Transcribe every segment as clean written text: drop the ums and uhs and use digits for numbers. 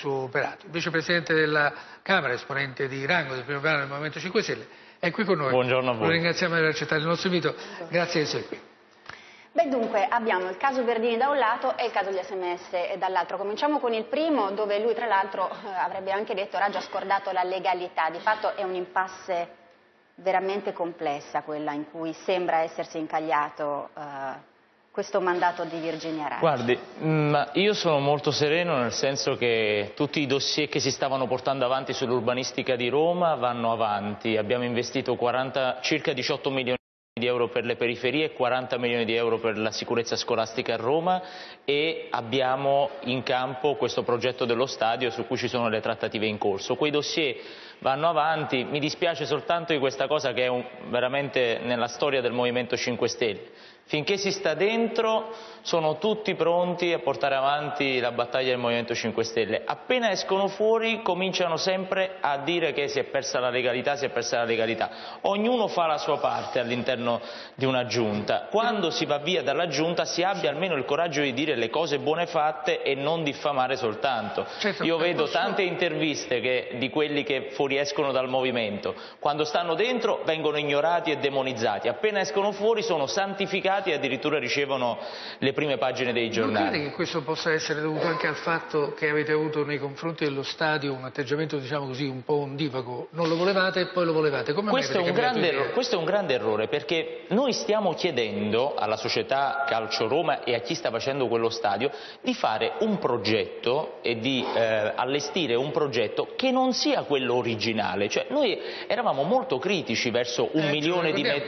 suo operato. Il vicepresidente della Camera, esponente di rango del primo piano del Movimento 5 Stelle, è qui con noi. Buongiorno a voi. Lo ringraziamo per aver accettato il nostro invito. Grazie di essere qui. Beh, dunque, abbiamo il caso Verdini da un lato e il caso degli SMS dall'altro. Cominciamo con il primo, dove lui tra l'altro avrebbe anche detto ha già scordato la legalità. Di fatto è un'impasse veramente complessa quella in cui sembra essersi incagliato questo mandato di Virginia Raggi. Guardi, io sono molto sereno, nel senso che tutti i dossier che si stavano portando avanti sull'urbanistica di Roma vanno avanti. Abbiamo investito circa 18 milioni di euro per le periferie e 40 milioni di euro per la sicurezza scolastica a Roma, e abbiamo in campo questo progetto dello stadio su cui ci sono le trattative in corso. Quei dossier vanno avanti, mi dispiace soltanto di questa cosa che è veramente nella storia del Movimento 5 Stelle. Finché si sta dentro sono tutti pronti a portare avanti la battaglia del Movimento 5 Stelle. Appena escono fuori cominciano sempre a dire che si è persa la legalità, si è persa la legalità. Ognuno fa la sua parte all'interno di una giunta. Quando si va via dalla giunta si abbia almeno il coraggio di dire le cose buone fatte e non diffamare soltanto. Io vedo tante interviste di quelli che fuoriescono dal movimento. Quando stanno dentro vengono ignorati e demonizzati. Appena escono fuori sono santificati e addirittura ricevono le prime pagine dei giornali. Non crede che questo possa essere dovuto anche al fatto che avete avuto nei confronti dello stadio un atteggiamento, diciamo così, un po' ondivago? Non lo volevate e poi lo volevate. Come questo è un grande errore, perché noi stiamo chiedendo alla società Calcio Roma e a chi sta facendo quello stadio di fare un progetto e di allestire un progetto che non sia quello originale. Cioè, noi eravamo molto critici verso un milione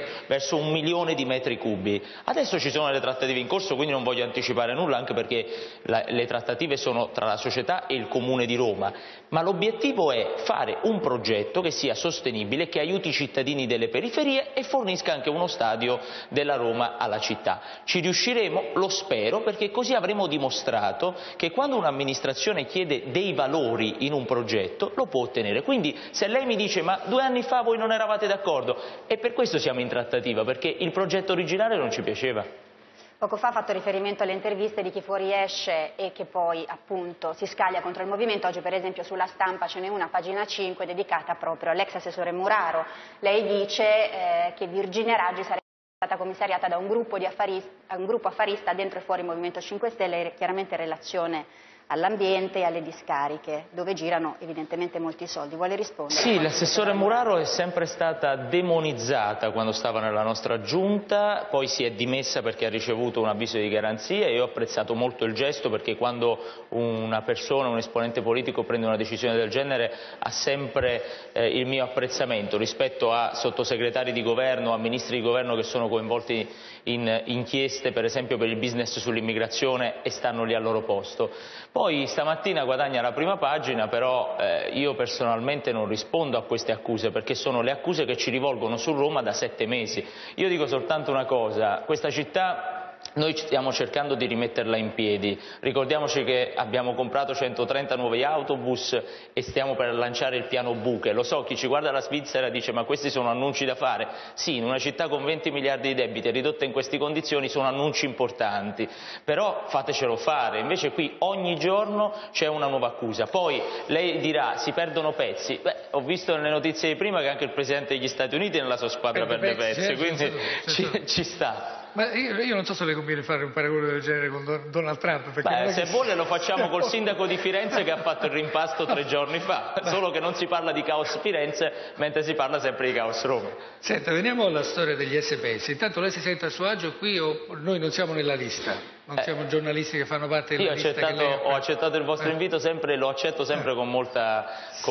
di metri cubi. Adesso ci sono le trattative in corso, quindi non voglio anticipare nulla, anche perché le trattative sono tra la società e il Comune di Roma, ma l'obiettivo è fare un progetto che sia sostenibile, che aiuti i cittadini delle periferie e fornisca anche uno stadio della Roma alla città. Ci riusciremo? Lo spero, perché così avremo dimostrato che quando un'amministrazione chiede dei valori in un progetto lo può ottenere. Quindi se lei mi dice ma 2 anni fa voi non eravate d'accordo, e per questo siamo in trattativa, perché il progetto originale non ci piaceva. Poco fa ha fatto riferimento alle interviste di chi fuoriesce e che poi appunto si scaglia contro il movimento. Oggi per esempio sulla Stampa ce n'è una, pagina 5, dedicata proprio all'ex assessore Muraro. Lei dice che Virginia Raggi sarebbe stata commissariata da un gruppo affarista dentro e fuori il Movimento 5 Stelle, chiaramente in relazione all'ambiente e alle discariche, dove girano evidentemente molti soldi. Vuole rispondere? Sì, l'assessore Muraro è sempre stata demonizzata quando stava nella nostra giunta, poi si è dimessa perché ha ricevuto un avviso di garanzia, e io ho apprezzato molto il gesto, perché quando una persona, un esponente politico prende una decisione del genere ha sempre il mio apprezzamento rispetto a sottosegretari di governo, a ministri di governo che sono coinvolti in inchieste, per esempio per il business sull'immigrazione, e stanno lì al loro posto. Poi stamattina guadagna la prima pagina, però io personalmente non rispondo a queste accuse, perché sono le accuse che ci rivolgono su Roma da 7 mesi. Io dico soltanto una cosa: questa città noi stiamo cercando di rimetterla in piedi. Ricordiamoci che abbiamo comprato 130 nuovi autobus e stiamo per lanciare il piano buche. Lo so, chi ci guarda dalla Svizzera dice ma questi sono annunci da fare. Sì, in una città con 20 miliardi di debiti e ridotta in queste condizioni sono annunci importanti, però fatecelo fare. Invece qui ogni giorno c'è una nuova accusa. Poi lei dirà si perdono pezzi. Beh, ho visto nelle notizie di prima che anche il Presidente degli Stati Uniti nella sua squadra perde pezzi, quindi ci sta. Ma io non so se le conviene fare un paragone del genere con Donald Trump. Beh, se vuole lo facciamo col sindaco di Firenze che ha fatto il rimpasto 3 giorni fa, solo che non si parla di caos Firenze mentre si parla sempre di caos Roma. Senta, veniamo alla storia degli SPS. Intanto lei si sente a suo agio qui o noi non siamo nella lista? Non siamo giornalisti che fanno parte della lista? Ho accettato il vostro invito sempre, lo accetto sempre con molta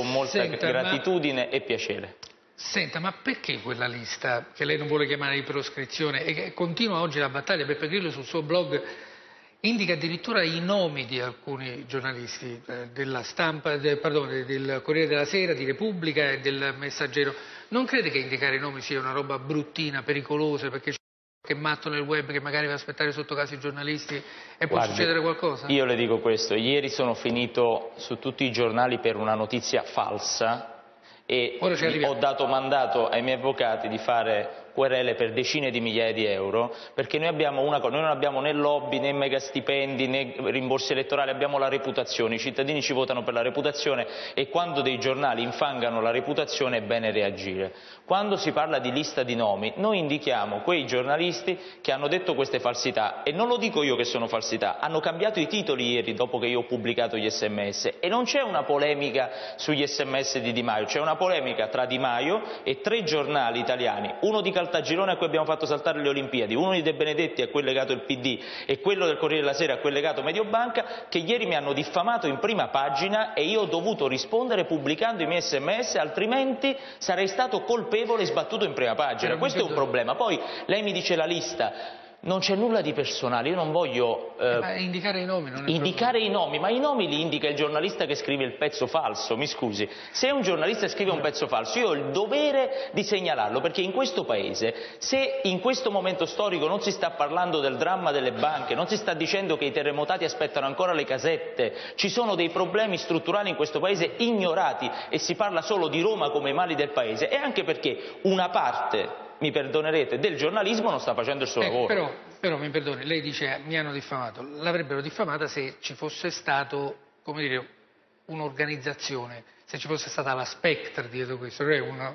gratitudine e piacere. Senta, ma perché quella lista, che lei non vuole chiamare di proscrizione, e che continua oggi la battaglia? Beppe Grillo sul suo blog indica addirittura i nomi di alcuni giornalisti della Stampa, del Corriere della Sera, di Repubblica e del Messaggero. Non crede che indicare i nomi sia una roba bruttina, pericolosa, perché c'è qualche matto nel web che magari va a aspettare sotto casa i giornalisti e può succedere qualcosa? Io le dico questo: ieri sono finito su tutti i giornali per una notizia falsa, e ho dato mandato ai miei avvocati di fare querele per decine di migliaia di euro, perché noi abbiamo una cosa, noi non abbiamo né lobby, né mega stipendi, né rimborsi elettorali, abbiamo la reputazione, i cittadini ci votano per la reputazione e quando dei giornali infangano la reputazione è bene reagire. Quando si parla di lista di nomi, noi indichiamo quei giornalisti che hanno detto queste falsità, e non lo dico io che sono falsità, hanno cambiato i titoli ieri dopo che io ho pubblicato gli SMS, e non c'è una polemica sugli SMS di Di Maio, c'è una polemica tra Di Maio e 3 giornali italiani, uno di Caltagirone a cui abbiamo fatto saltare le Olimpiadi, uno di De Benedetti a cui è legato il PD e quello del Corriere della Sera a cui è legato Mediobanca, che ieri mi hanno diffamato in prima pagina e io ho dovuto rispondere pubblicando i miei SMS, altrimenti sarei stato colpevole e sbattuto in prima pagina. Questo è un problema. Poi lei mi dice la lista. Non c'è nulla di personale, io non voglio indicare i nomi, non è indicare i nomi, ma i nomi li indica il giornalista che scrive il pezzo falso, mi scusi. Se un giornalista scrive un pezzo falso, io ho il dovere di segnalarlo, perché in questo paese, se in questo momento storico non si sta parlando del dramma delle banche, non si sta dicendo che i terremotati aspettano ancora le casette, ci sono dei problemi strutturali in questo paese ignorati e si parla solo di Roma come i mali del paese, è anche perché una parte, mi perdonerete, del giornalismo non sta facendo il suo lavoro. Però mi perdoni, lei dice mi hanno diffamato, l'avrebbero diffamata se ci fosse stato, come dire, un'organizzazione, se ci fosse stata la Spectre dietro questo,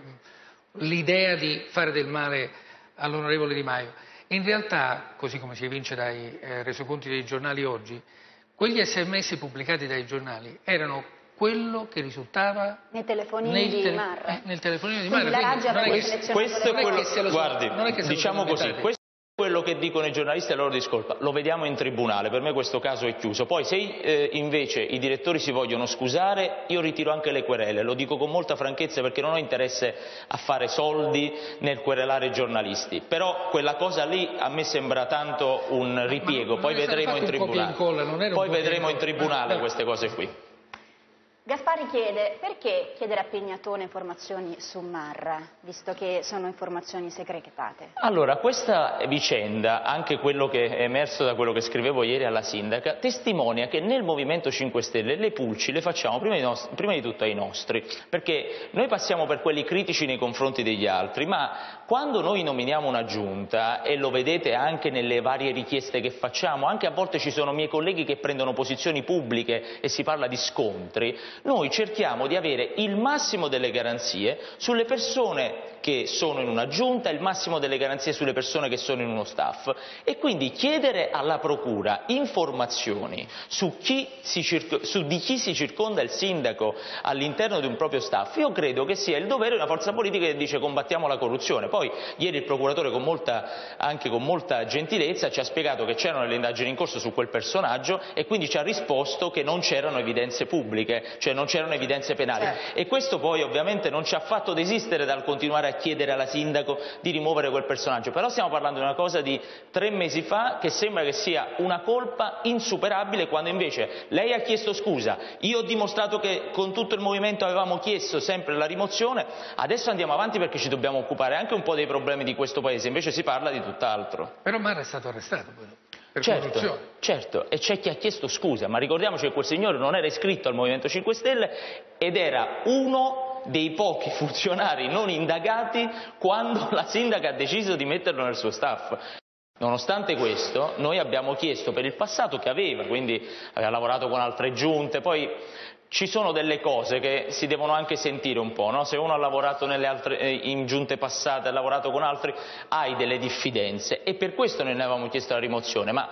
l'idea di fare del male all'onorevole Di Maio. In realtà, così come si evince dai resoconti dei giornali oggi, quegli SMS pubblicati dai giornali erano quello che risultava nei telefonini di Marra. Nel telefonino di Quindi Marra. la Raggi aveva Questo è quello, guardi, diciamo così, inventate. questo è quello che dicono i giornalisti a loro discolpa, lo vediamo in tribunale, per me questo caso è chiuso. Poi se invece i direttori si vogliono scusare, io ritiro anche le querele, lo dico con molta franchezza perché non ho interesse a fare soldi nel querelare i giornalisti, però quella cosa lì a me sembra tanto un ripiego, poi vedremo in tribunale, poi vedremo in tribunale queste cose qui. Gaspari chiede perché chiedere a Pignatone informazioni su Marra, visto che sono informazioni segretate. Allora, questa vicenda, anche quello che è emerso da quello che scrivevo ieri alla sindaca, testimonia che nel Movimento 5 Stelle le pulci le facciamo prima di tutto ai nostri, perché noi passiamo per quelli critici nei confronti degli altri, ma quando noi nominiamo una giunta, e lo vedete anche nelle varie richieste che facciamo, anche a volte ci sono miei colleghi che prendono posizioni pubbliche e si parla di scontri, noi cerchiamo di avere il massimo delle garanzie sulle persone che sono in una giunta, il massimo delle garanzie sulle persone che sono in uno staff, e quindi chiedere alla procura informazioni su di chi si circonda il sindaco all'interno di un proprio staff, io credo che sia il dovere di una forza politica che dice combattiamo la corruzione. Poi ieri il procuratore anche con molta gentilezza ci ha spiegato che c'erano le indagini in corso su quel personaggio e quindi ci ha risposto che non c'erano evidenze pubbliche, cioè non c'erano evidenze penali, e questo poi ovviamente non ci ha fatto desistere dal continuare a chiedere alla sindaco di rimuovere quel personaggio. Però stiamo parlando di una cosa di 3 mesi fa che sembra che sia una colpa insuperabile, quando invece lei ha chiesto scusa, io ho dimostrato che con tutto il movimento avevamo chiesto sempre la rimozione, adesso andiamo avanti perché ci dobbiamo occupare anche un po' dei problemi di questo paese, invece si parla di tutt'altro. Però Marra è stato arrestato poi. Per corruzione. Certo, e c'è chi ha chiesto scusa, ma ricordiamoci che quel signore non era iscritto al Movimento 5 Stelle ed era uno dei pochi funzionari non indagati quando la sindaca ha deciso di metterlo nel suo staff. Nonostante questo, noi abbiamo chiesto per il passato che aveva, quindi aveva lavorato con altre giunte, poi ci sono delle cose che si devono anche sentire un po', no? Se uno ha lavorato in giunte passate, ha lavorato con altri, hai delle diffidenze, e per questo noi ne avevamo chiesto la rimozione, ma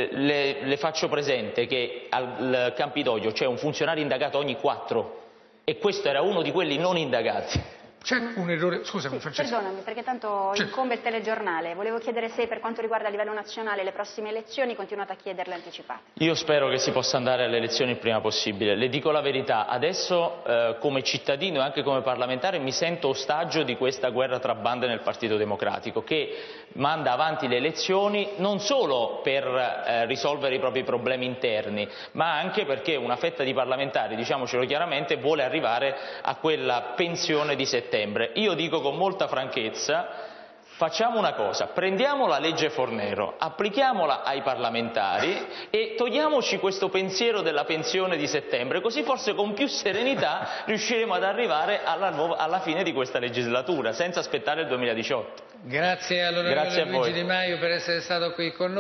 le faccio presente che al Campidoglio c'è un funzionario indagato ogni 4 e questo era uno di quelli non indagati. C'è un errore, scusami Francesco. Perdonami, perché tanto incombe il telegiornale. Volevo chiedere se per quanto riguarda a livello nazionale le prossime elezioni continuate a chiederle anticipate. Io spero che si possa andare alle elezioni il prima possibile. Le dico la verità, adesso come cittadino e anche come parlamentare mi sento ostaggio di questa guerra tra bande nel Partito Democratico, che manda avanti le elezioni non solo per risolvere i propri problemi interni, ma anche perché una fetta di parlamentari, diciamocelo chiaramente, vuole arrivare a quella pensione di settembre. Io dico con molta franchezza, facciamo una cosa, prendiamo la legge Fornero, applichiamola ai parlamentari e togliamoci questo pensiero della pensione di settembre, così forse con più serenità riusciremo ad arrivare alla fine di questa legislatura, senza aspettare il 2018. Grazie all'onorevole Luigi Di Maio per essere stato qui con noi.